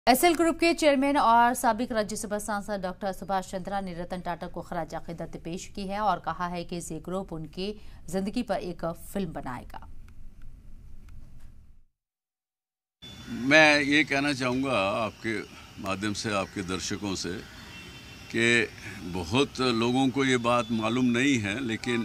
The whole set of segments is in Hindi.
एसएल ग्रुप के चेयरमैन और साबिक राज्यसभा सांसद डॉक्टर सुभाष चंद्रा ने रतन टाटा को खराज अकीदत पेश की है और कहा है कि जी ग्रुप उनकी जिंदगी पर एक फिल्म बनाएगा। मैं ये कहना चाहूँगा आपके माध्यम से, आपके दर्शकों से, कि बहुत लोगों को ये बात मालूम नहीं है, लेकिन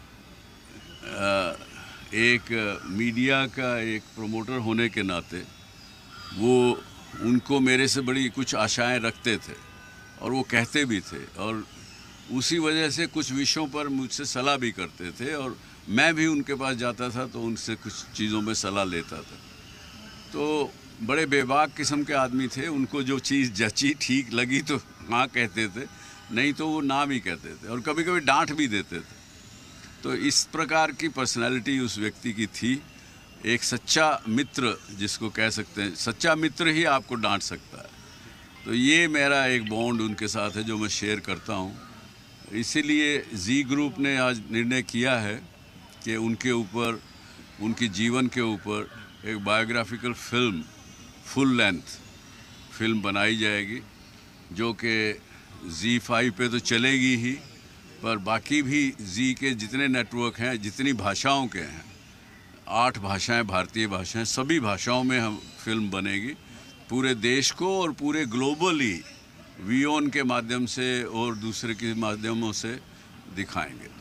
एक मीडिया का एक प्रमोटर होने के नाते वो उनको मेरे से बड़ी कुछ आशाएं रखते थे और वो कहते भी थे, और उसी वजह से कुछ विषयों पर मुझसे सलाह भी करते थे और मैं भी उनके पास जाता था तो उनसे कुछ चीज़ों में सलाह लेता था। तो बड़े बेबाक किस्म के आदमी थे, उनको जो चीज़ जची ठीक लगी तो हाँ कहते थे, नहीं तो वो ना भी कहते थे और कभी कभी डांट भी देते थे। तो इस प्रकार की पर्सनैलिटी उस व्यक्ति की थी। एक सच्चा मित्र जिसको कह सकते हैं, सच्चा मित्र ही आपको डांट सकता है। तो ये मेरा एक बॉन्ड उनके साथ है जो मैं शेयर करता हूँ। इसीलिए जी ग्रुप ने आज निर्णय किया है कि उनके ऊपर, उनकी जीवन के ऊपर एक biographical film, full length film बनाई जाएगी, जो कि जी5 पे तो चलेगी ही, पर बाकी भी जी के जितने नेटवर्क हैं, जितनी भाषाओं के हैं, 8 भाषाएं, भारतीय भाषाएं, सभी भाषाओं में हम फिल्म बनेगी। पूरे देश को और पूरे ग्लोबली वियोन के माध्यम से और दूसरे के माध्यमों से दिखाएंगे।